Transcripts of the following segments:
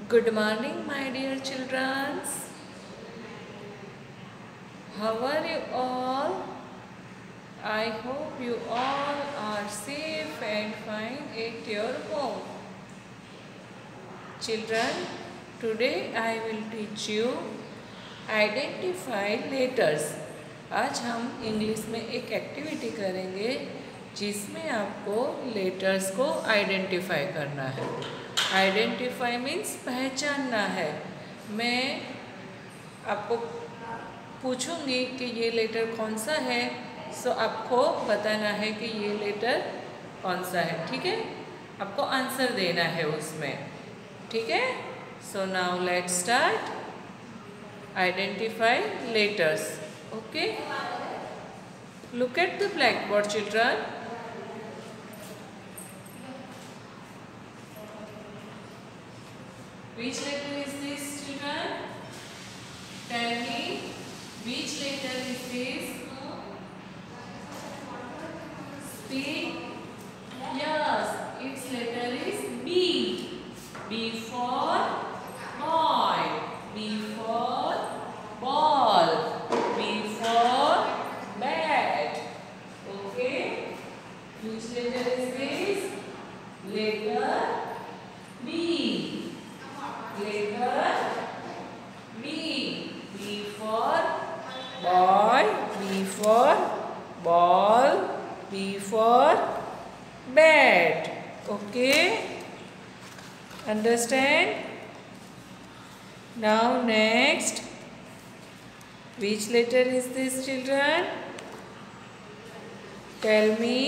Good morning, my dear children. How are you all? I hope you all are safe and fine at your home. Children, today I will teach you identify letters. आज हम English में एक activity करेंगे जिसमें आपको letters को identify करना है। आइडेंटिफाई मीन्स पहचानना है। मैं आपको पूछूंगी कि ये लेटर कौन सा है, सो आपको बताना है कि ये लेटर कौन सा है। ठीक है, आपको आंसर देना है उसमें। ठीक है, so now let's start. Identify letters. Okay, look at the blackboard, children. Which letter is this, children? Tell me, which letter is this? Speak. Yes, its letter is B. B for boy. B for ball. B for bat. Okay. Which letter is this? Letter B. Letter B. B for boy. B for ball. B for bat. Okay. Understand? Now next. Which letter is this, children? Tell me.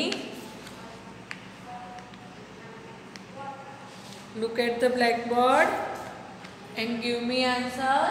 Look at the blackboard and give me answer.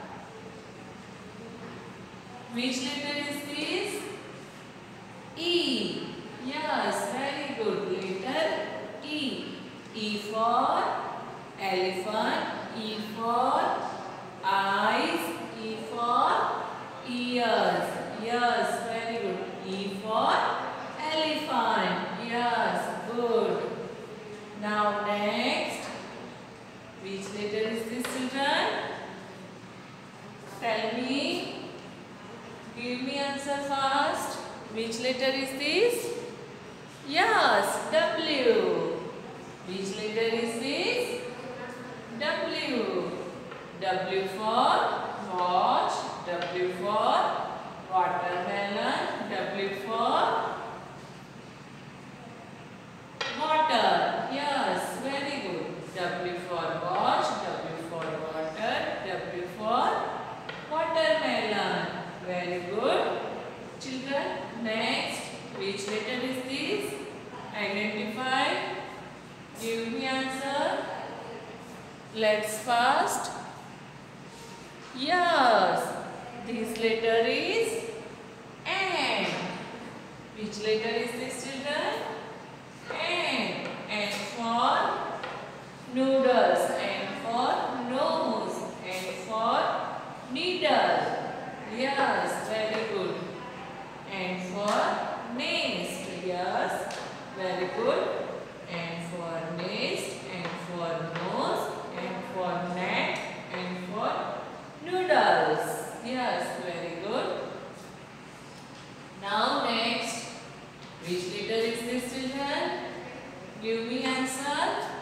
Which letter is this? E. Yes, very good. Letter E. E for elephant. E for eyes. E for ears. Yes, very good. E for elephant. Yes, good. Now next, which letter is this, children? Tell me. Give me answer fast. Which letter is this? Yes, W. Which letter is this? W. W for watch. W for watermelon. W for water. Yes, very good. W for watch. W for water. W for watermelon. Very good. Children, next, which letter is this? Identify. Give me answer. Let's fast. Yes, this letter is N. Which letter is this, children? N. N for noodles. N for nose. N for needle. Yes, very good. N for nest. Yes, very good. N for nest. N for nose. N for neck. N for noodles. Yes, very good. Now next, which letter is this, children? Give me answer.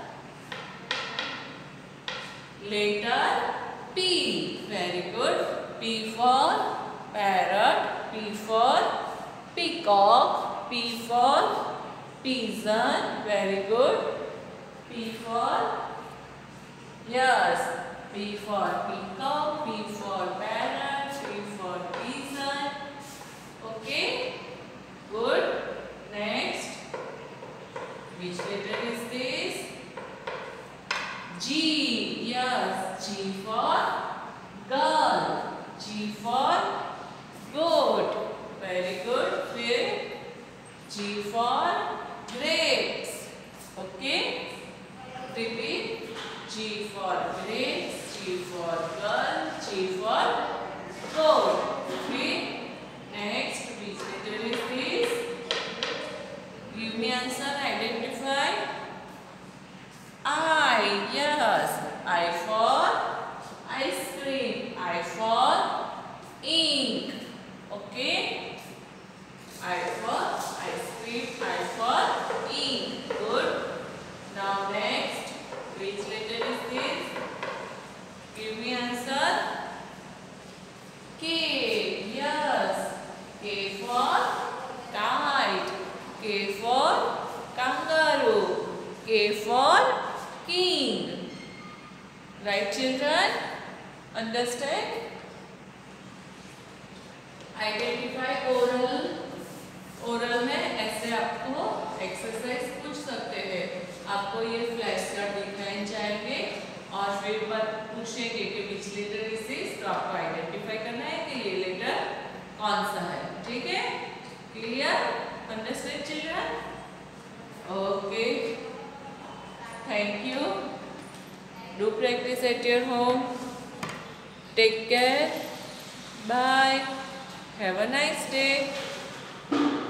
Letter P. Very good. P for parrot. P for peacock. P for pigeon. Very good. P for, yes, P for peacock. P for parrot. P for pigeon. Okay. Good. Next. Which letter is this? G. Yes. G for girl. G for goat. Very good. फिर G for grapes. Okay. Repeat. G for grapes. G for girl. G for goat. Okay. Next, which letter is this? Give me answer. Identify. I. Yes. I for ice cream. I for ink. Okay. I for ice cream. I for ink. Good. Now next, which letter is this? Give me answer. K. Yes. K for kite. K for kangaroo. K for king. Right, children? Understand? Identify oral. Oral में ऐसे आपको exercise पूछ सकते हैं। आपको ये flash card दिखाए जाएंगे और फिर पूछेंगे कि विच लेटर इज दिस, तो आपको आइडेंटिफाई करना है कि ये लेटर कौन सा है। ठीक है? Clear? Understand children? Okay, thank you. Do practice at your home. Take care. Bye. Have a nice day.